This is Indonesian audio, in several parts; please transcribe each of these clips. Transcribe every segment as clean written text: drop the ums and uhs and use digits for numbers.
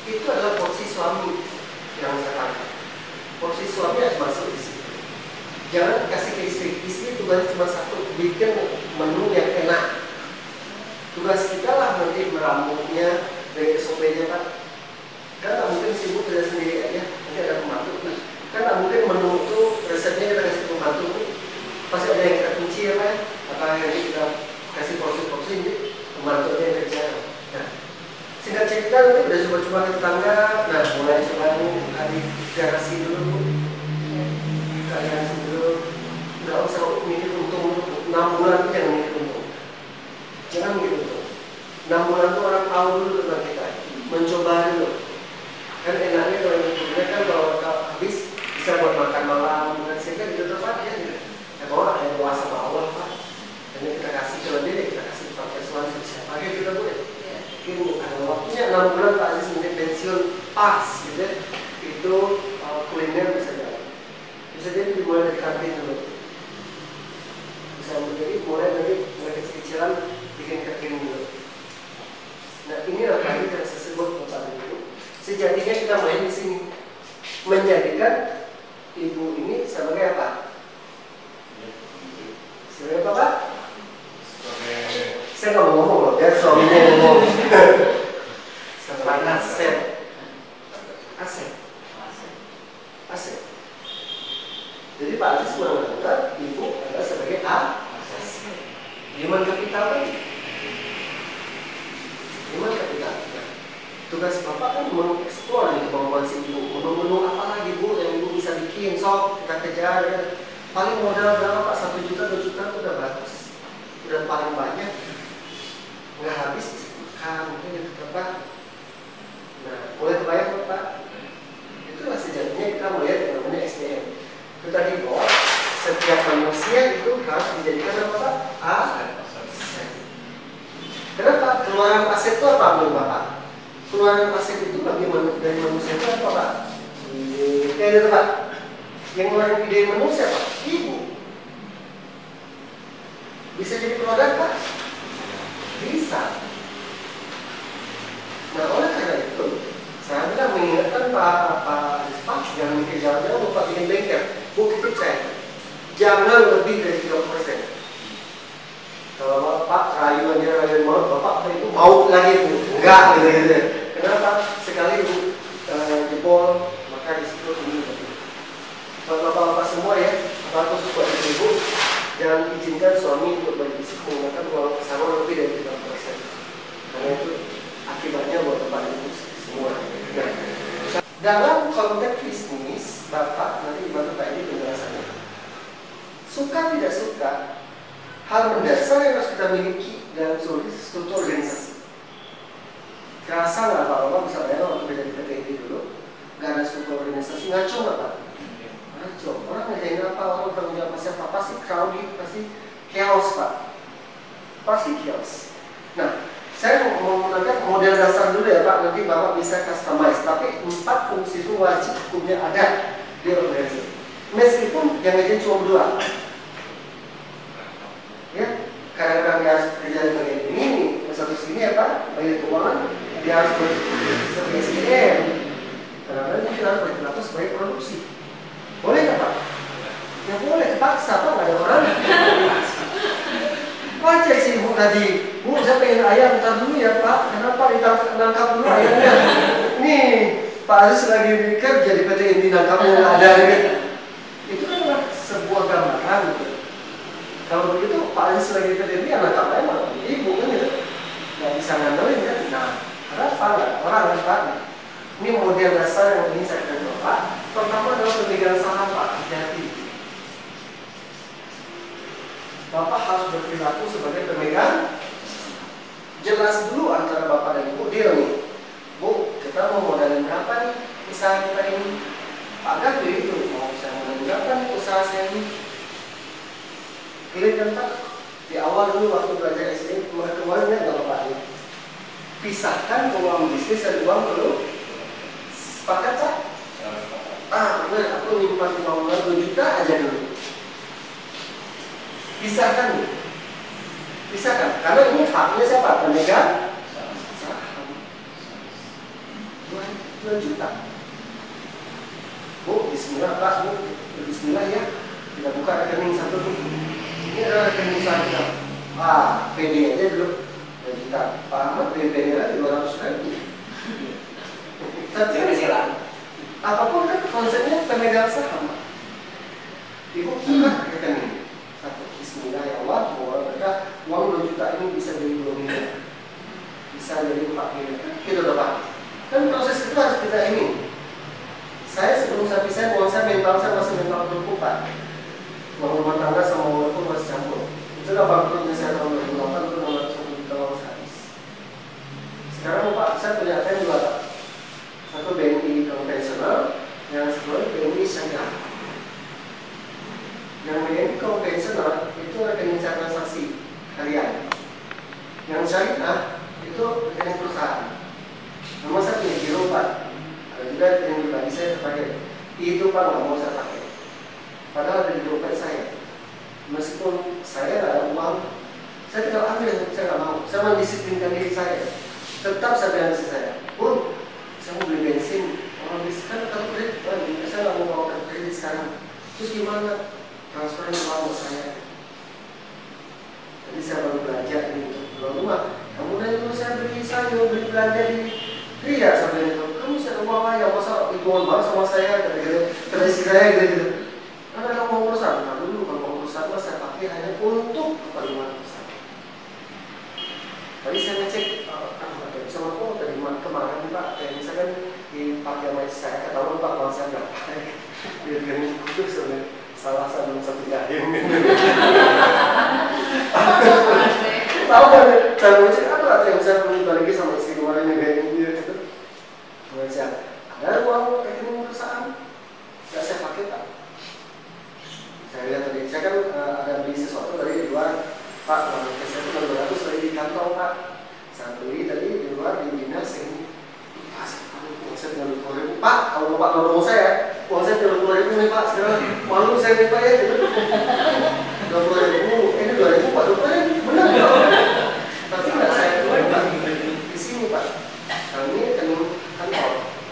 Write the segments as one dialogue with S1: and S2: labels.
S1: itu adalah porsi suami yang saya tangkap. Porsi suami harus masuk di situ. Jangan kasih ke istri. Istri tugasnya cuma satu, bikin menu yang enak. Tugas kita lah nanti meramunya dari SOP-nya Pak. Kan tak mungkin sibuk kerja sendiri aja, nanti ada pembantu. Kan tak mungkin menu itu resepnya kita kasih pembantu. Pasti ada yang kita kunci ya Pak. Apa yang kita kasih porsi-porsi ini pembantu aja yang kerja. Nah, singkat cerita nanti udah coba-coba ke tetangga. Nah, mulai coba adik garasi dulu. Kalian dulu. Nggak usah mikir untung 6 bulan itu jangan mikir untung. Jangan mikir untung. 6 bulan itu orang tahu dulu tentang kita, mencoba dulu. Kan enaknya kalau yang kan kalau habis bisa buat makan malam, dan sehingga di tempat ya gitu. Ya kalau ada yang puasa sama Allah Pak, dan kita kasih ke dia, kita kasih pakai suami siapa aja kita boleh. Mungkin ada waktunya 6 bulan Pak Aziz mungkin pensiun pas gitu. Itu kuliner bisa jalan. Bisa jadi dimulai dari kantin dulu. Bisa menjadi mulai dari kecil-kecilan bikin catering dulu. Nah ini adalah yang saya sebut Bapak Ibu. Sejatinya kita main di sini menjadikan ibu ini sebagai apa? Sebagai apa Pak? Saya nggak mau ngomong loh, biar suaminya ngomong. Sebagai aset. Jadi Pak Aziz menganggap ibu adalah sebagai aset. Human capital kan? Human capital. Tugas Bapak kan mengeksplor kemampuan si ibu. Menu-menu apa lagi Bu yang ibu bisa bikin? Sok kita kejar ya. Paling modal berapa Pak? 1 juta, 2 juta itu udah bagus. Udah paling banyak. Nggak habis makan mungkin itu Bapak. Nah, mulai kebayang Pak. Itulah sejatinya kita melihat yang namanya SDM. Itu tadi bahwa setiap manusia itu harus dijadikan apa Pak? Aset. Kenapa? Keluaran aset itu apa menurut Bapak? Keluaran aset itu bagi dari manusia itu apa Pak? Kayak itu Pak. Yang ngeluarin ide manusia Pak? Ibu. Bisa jadi keluarga Pak? Bisa. Nah oleh karena itu saya bilang mengingatkan Pak jangan mikir jauh-jauh Pak bikin bengkel. Bu titip saya, jangan lebih dari 30%. Kalau Bapak rayu mau Bapak itu mau lagi Bu, enggak gitu. Kenapa? Sekali Bu jebol maka di situ ini. Bapak-bapak semua ya, Bapak khusus buat ibu, jangan izinkan suami untuk berbisik menggunakan uang pesangon lebih dari 30%. Karena itu akibatnya buat Bapak ibu semua. Nah, dalam konteks bisnis, Bapak nanti dibantu Pak ini penjelasannya. Suka tidak suka, hal mendasar yang harus kita miliki dalam seluruh struktur organisasi. Kerasa nggak Bapak bisa bayar waktu beda di PT ini dulu, nggak ada struktur organisasi, ngaco nggak Pak? Ngaco. Orang ngerjain apa, orang bertanggung jawab siapa, pasti crowded, pasti chaos Pak. Pasti chaos. Nah, saya mau menggunakan model dasar dulu ya Pak, nanti Bapak bisa customize. Tapi 4 fungsi itu wajib hukumnya ada di organisasi. Meskipun yang aja cuma 2. Ya, kadang-kadang dia harus kerja di bagian ini, satu sini ya Pak, bagian keuangan, dia harus sebagai SDM. Kadang-kadang dia harus berlaku sebagai produksi. Boleh nggak Pak? Ya boleh, terpaksa Pak, nggak ada orang. Wajar sih Bu tadi, Bu saya pengen ayam, ntar dulu ya Pak, kenapa ditangkap dulu ayamnya? Nih, Pak Aziz lagi kerja di PT ini, nangkapnya nggak ada gitu. Itu kan sebuah gambaran gitu. Kalau begitu Pak Aziz lagi di PT ini, nangkap ayam malah ibu kan gitu. Nggak bisa ngandelin kan? Nah, kenapa nggak? Orang kan Pak. Ini model dasar yang ingin saya kasih Pak. Pertama adalah pemegang saham Pak, hati-hati. Bapak harus berperilaku sebagai pemegang. Jelas dulu antara Bapak dan Ibu deal nih. Bu, kita mau modalin berapa nih usaha kita ini? Pak Gadu itu mau saya modalin berapa nih usaha saya ini? Clear kan Pak? Di awal dulu waktu belajar SD, kemarin-kemarin nggak Bapak ini. Pisahkan uang bisnis dan uang dulu. Sepakat Pak? Benar, aku nyimpan 2 juta aja dulu. Pisahkan nih. Pisahkan. Karena ini haknya siapa? Pemegang saham. 2 juta. Bu, bismillah Pak, Bu, bismillah ya. Kita buka rekening satu dulu. Ini adalah rekening saya. PD aja dulu 2 juta. Pak Ahmad PD aja 200.000. Tapi apapun kan konsepnya pemegang saham. Ibu buka rekening satu. Bismillah ya Allah, semoga mereka uang 2 juta ini bisa jadi 2 miliar, bisa jadi 4 miliar. Kita udah paham. Kan proses itu harus kita ini. Saya sebelum saya pisah, uang saya mental saya masih mental berkupat. Uang rumah tangga sama uang itu masih campur. Itulah bangkrutnya saya tahun 2008 itu 610 juta uang habis. Sekarang Pak, saya punya ATM 2. Satu BNI konvensional, yang kedua BNI syariah. Yang BNI konvensional itu rekening transaksi harian. Yang syariah itu rekening perusahaan. Nama saya punya giro Pak. Ada juga rekening pribadi saya pakai. Itu Pak nggak mau saya pakai. Padahal ada di dompet saya. Meskipun saya ada uang, saya tinggal ambil, saya nggak mau. Saya mendisiplinkan diri saya. Tetap saya bilang istri saya, Bun, saya mau beli bensin. Orang bisa kan kalau kredit, saya nggak mau bawa kredit sekarang. Terus gimana? Transferin uang ke saya. Jadi saya baru belajar ini untuk keluar rumah. Kemudian itu saya beli sayur, beli belanja di Ria sampai itu. Kamu saya uang aja, masa hitungan banget sama saya, kata istri saya gitu. Karena kalau mau perusahaan, nah dulu kalau mau perusahaan saya pakai hanya untuk keperluan perusahaan. Tadi saya ngecek, sama aku tadi kemarin Pak, kayak misalkan di pakai sama istri saya, ketahuan Pak, uang saya nggak pakai. Dia dengan kudus sebenarnya. Salah satu yakin. Tahu kan? Saya ngecek apa yang saya perlu balik sama istri kemarin yang kayak dia gitu. Ngecek ada uang rekening perusahaan, nggak saya pakai Pak. Saya lihat tadi, saya kan ada beli sesuatu tadi di luar, Pak. Saya itu 200 tadi di kantong Pak. Saya beli tadi di luar di dinas ini. Saya tinggal 20.000 Pak, kalau Bapak nolong saya, uang saya 20.000 nih Pak, sekarang malu saya nih Pak ya gitu. 20.000, ini 2.000 Pak, 20.000, benar ya? Tapi nggak saya keluar Pak, di sini Pak, kami rekening kantor.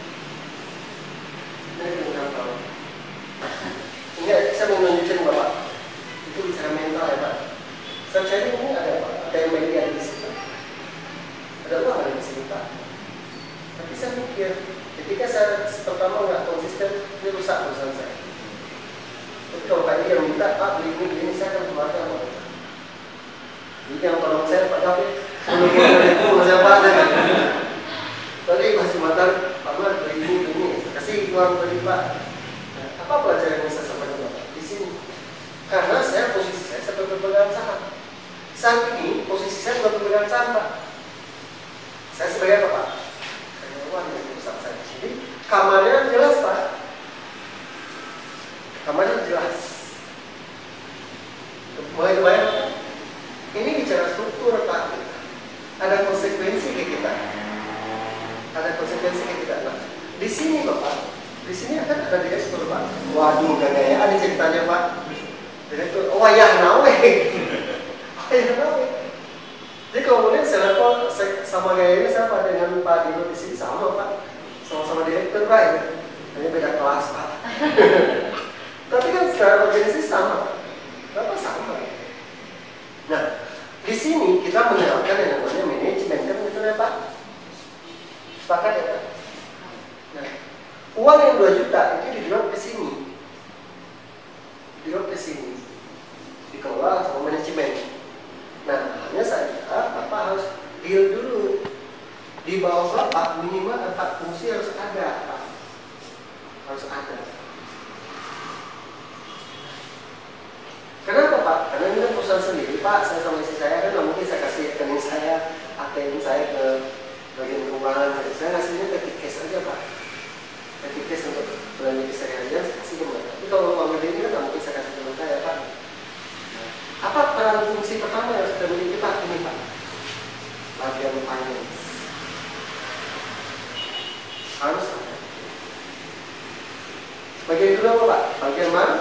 S1: Ini rekening kantor. Ini saya mau nunjukin Bapak, itu bicara mental ya Pak. Saya cari ini ada Pak, ada yang media di sini. Ada uang ada di sini Pak. Tapi saya mikir, ketika saya pertama nggak konsisten, ini rusak perusahaan saya. Tapi kalau Pak yang minta, Pak beli ini saya akan keluarkan Pak. Jadi yang tolong saya Pak David, menunggu saya Pak. Tadi masih mantan, Pak Mar beli ini, kasih uang beli Pak. Nah, apa pelajaran yang saya sampaikan Bapak di sini? Karena saya posisi saya sebagai pemegang saham. Saat ini posisi saya sebagai pemegang saham Pak. Saya sebagai apa Pak? Yang perusahaan saya. Jadi kamarnya jelas Pak. Kamarnya jelas. Mulai kebayang Pak? Ini bicara struktur Pak. Ada konsekuensi ke kita. Ada konsekuensi ke kita Pak. Di sini Bapak, di sini akan ada direktur Pak. Waduh, gaya ada ceritanya Pak. Direktur, wayah nawe. Wayah nawe. Jadi kemudian saya level sama gaya ini sama dengan Pak Dino di sini sama Pak, sama-sama direktur Pak ya, hanya beda kelas Pak. Tapi kan secara organisasi sama, berapa sama? Nah, di sini kita menerapkan yang namanya manajemen kan betul ya Pak? Sepakat ya Pak? Nah, uang yang 2 juta itu didorong ke sini, dikelola sama manajemen. Nah, hanya saja Bapak harus deal dulu. Di bawah Bapak minimal 4 fungsi harus ada Pak. Harus ada. Kenapa Pak? Karena ini kan perusahaan sendiri Pak. Saya sama istri saya kan nggak mungkin saya kasih rekening saya, ATM saya ke bagian keuangan. Saya ngasihnya petty cash aja Pak. Petty cash untuk belanja keseharian saya kasih ke mereka. Tapi kalau uang gede ini kan nggak mungkin saya kasih ke mereka ya Pak. Apa peran fungsi pertama yang sudah dimiliki Pak ini Pak? Bagian finance harus ada. Bagian kedua apa Pak? Bagian mana?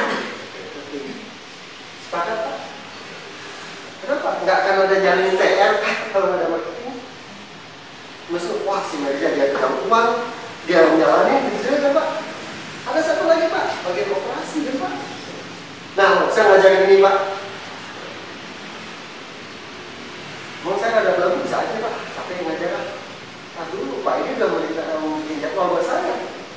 S1: Sepakat Pak? Kenapa? Nggak akan ada jalan PR Pak kalau ada marketing. Terus wah si Maria dia pegang uang, dia menjalani gitu kan Pak. Ada satu lagi Pak, bagian operasi kan Pak. Nah, saya ngajarin ini Pak. Mau saya ada belum bisa aja Pak, sampai ngajar. Nah dulu Pak, ini udah menginjak uang buat saya.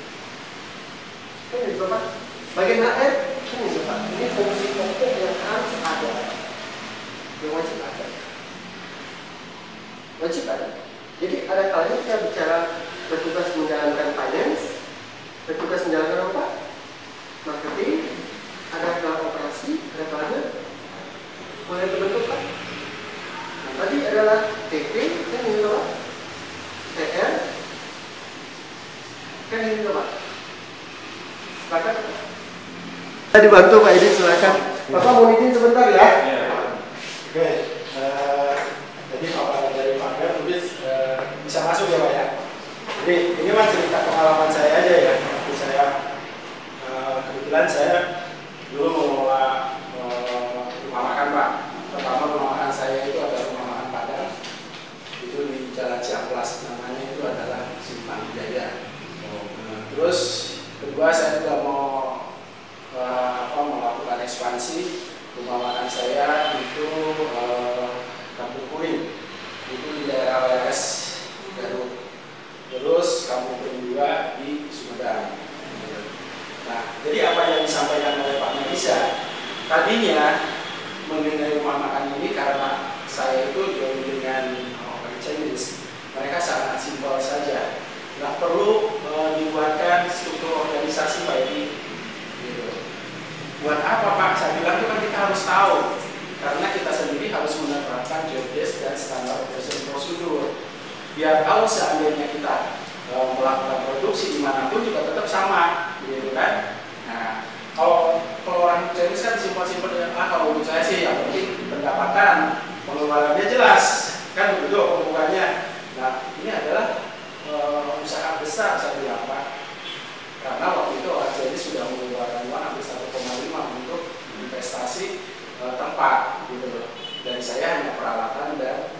S1: Ini gitu Pak. Bagian HR, ini gitu Pak. Ini fungsi pokok yang harus ada, yang wajib ada. Wajib ada. Jadi ada kalanya kita bicara bertugas menjalankan finance, bertugas menjalankan apa? Marketing, ada kalanya operasi, ada kalanya mulai terbentuk Pak. Nah, tadi adalah TP, kan ini Pak. TR, kan ini Pak. Sepakat? Saya dibantu Pak Idin, silakan. Bapak mau izin sebentar ya?
S2: Oke. Jadi Bapak dari Pak tulis bisa masuk ya Pak ya. Jadi ini mah cerita pengalaman saya aja ya. Waktu saya kebetulan saya dulu mengelola rumah makan Pak. Pertama rumah makan saya itu adalah rumah makan Padang. Itu di Jalan Ciamplas, namanya itu adalah Simpang Jaya. Terus kedua saya juga mau melakukan ekspansi rumah makan saya itu Kampung Kuring, itu di daerah Leres Garut. Terus Kampung Kuring juga di Sumedang. Nah, jadi apa yang disampaikan oleh Pak Melisa tadinya mengenai rumah makan ini, karena saya itu join dengan Chinese, mereka sangat simpel saja, nggak perlu dibuatkan struktur organisasi Pak Edi. Gitu. Buat apa Pak? Saya bilang itu kan kita harus tahu, karena kita sendiri harus menerapkan job desk dan standar operation prosedur. Biar tahu seandainya kita melakukan produksi dimanapun juga tetap sama, gitu kan? Nah, kalau orang Chinese kan simpel-simpel dengan kalau menurut saya sih yang penting pendapatan, pengeluarannya jelas, kan begitu pembukaannya. Nah, ini adalah usaha besar saya bilang Pak, karena waktu itu orang jadi sudah mengeluarkan uang hampir 1,5 untuk investasi tempat gitu loh. Dan saya hanya peralatan dan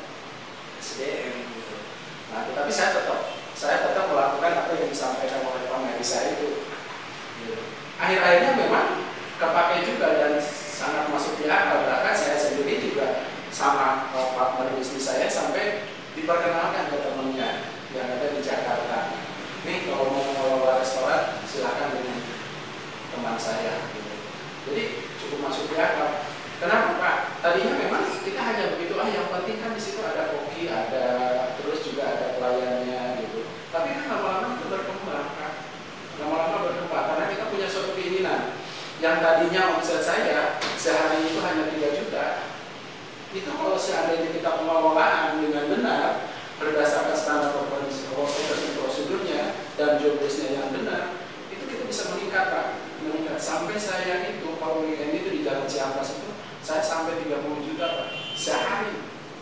S2: SDM gitu. Nah, tetapi saya tetap melakukan apa yang disampaikan oleh Pak Melisa itu. Gitu. Akhir-akhirnya memang kepake juga dan sangat masuk di akal. Bahkan saya sendiri juga sama partner bisnis saya sampai diperkenalkan ke temannya yang ada di Jakarta. Nih kalau mau mengelola restoran silakan dengan teman saya. Gitu. Jadi cukup masuk di akal. Kenapa Pak? Tadinya memang kita hanya begitu, yang penting kan di situ ada koki, ada terus juga ada pelayannya gitu. Tapi kan lama-lama itu berkembang Pak. Lama-lama berkembang karena kita punya suatu keinginan. Yang tadinya omset saya sehari itu hanya 3 juta. Itu kalau seandainya kita pengelolaan dengan benar berdasarkan standar operasi prosedurnya dan job desk-nya yang benar, itu kita bisa meningkat Pak, meningkat sampai saya itu kalau weekend itu di Jalan Ciamplas itu saya sampai 30 juta Pak sehari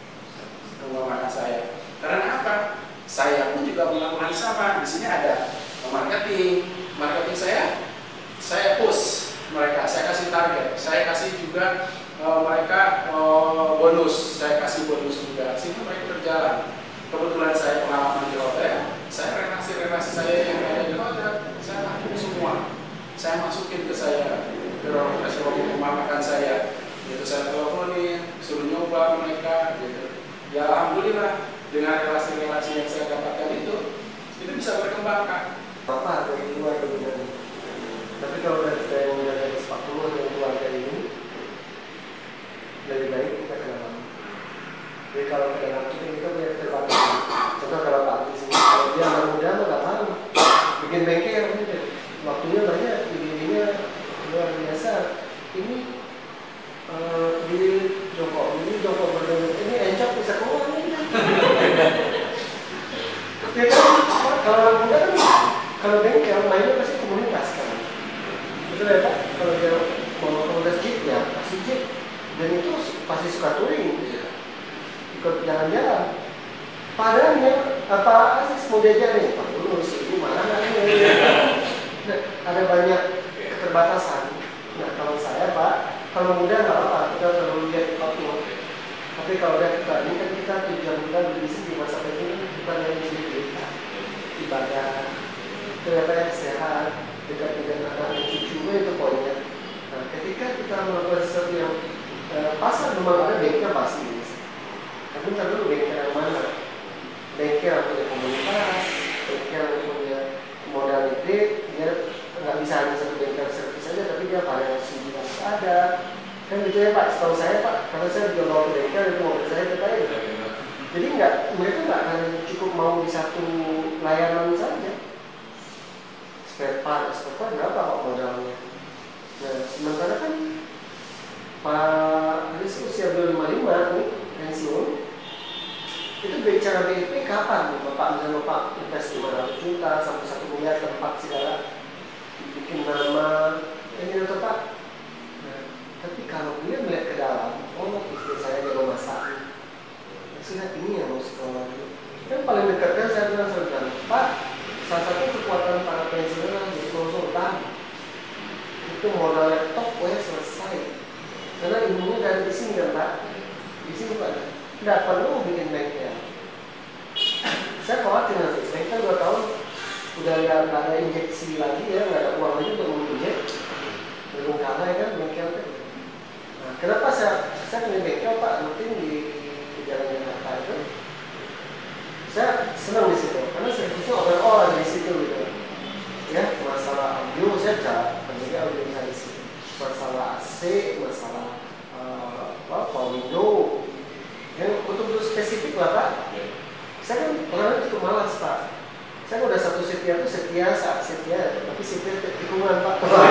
S2: rumah makan saya. Karena apa? Saya pun juga melakukan sama. Di sini ada marketing saya push mereka, saya kasih target, saya kasih juga mereka bonus, saya kasih bonus juga, sehingga mereka berjalan. Kebetulan saya pengalaman di hotel, saya relasi saya yang ada di hotel, saya lakukan semua, saya masukin ke saya, ke restoran rumah makan saya, itu saya teleponin, suruh nyoba mereka, gitu. Ya alhamdulillah dengan relasi-relasi yang saya dapatkan itu bisa berkembang Kak.
S1: Bapak dari luar kemudian, tapi kalau dari saya yang menjaga sepatu yang keluarga ini lebih baik kita kenal. Jadi kalau kenal kita punya keterbatas. Contoh kalau Pak di sini, kalau dia anak muda nggak tahu bikin bengkel, waktunya banyak, ide-idenya luar biasa. Ini di Joko berdua ini encok bisa keluar nih. Ya kan, kalau anak muda kan kalau bengkel mainnya pasti komunitas kan. Betul ya Pak? Kalau dia mau komunitas jeep ya pasti jeep. Dan itu pasti suka touring, ikut jalan-jalan. Padahal apa sih mau diajarin? Pak dulu ini mana nih? Ada banyak keterbatasan. Nah kalau saya Pak, kalau muda nggak apa-apa, kita terlalu lihat waktu. Tapi kalau kita ini kan kita tujuan kita berbisnis di masa ini bukan yang sedikit. ibadah, ternyata sehat, dekat dengan anak dan cucu, itu poinnya. Nah, ketika kita melakukan sesuatu yang pasar memang ada bengkel pasti, tapi ntar dulu bengkel yang mana? Bengkel yang punya komunitas, bengkel yang punya modalitas, dia nggak bisa hanya satu bengkel servis saja, tapi dia variasi juga ada. Kan gitu ya Pak, setahu saya Pak, karena saya juga bawa ke bengkel itu mobil saya terkait. Jadi mereka nggak akan cukup mau di satu layanan saja. Spare part berapa kok modalnya? Nah, sementara kan Pak Aris usia 55 nih, pensiun. Itu bicara BIP kapan nih Bapak? Misalnya Bapak invest 500 juta sampai 1 miliar tempat segala, bikin nama, ini atau Pak? Nah, tapi kalau dia melihat ke dalam, oh istri saya jago masak, sudah ini yang mau sekolah dulu. Yang paling dekat kan saya bilang, Pak, salah satu kekuatan para pensiunan jadi konsultan itu modal laptop selesai. Karena ilmunya dari di sini kan Pak, di sini Pak, tidak perlu bikin bengkel. Saya khawatir nanti bengkel 2 tahun udah nggak ada injeksi lagi ya, nggak ada uang lagi untuk menginjek, belum kalah ya kan bengkel kan. Nah, kenapa saya punya bengkel Pak, rutin di Jalan Jakarta itu. Saya senang di situ, karena servisnya overall di situ gitu. Ya, masalah audio saya cara penjaga audio bisa di situ. Masalah AC, masalah power window, yang untuk spesifik lah Pak. Saya kan orangnya cukup malas Pak. Saya udah satu setia itu setia, tapi setia tikungan Pak.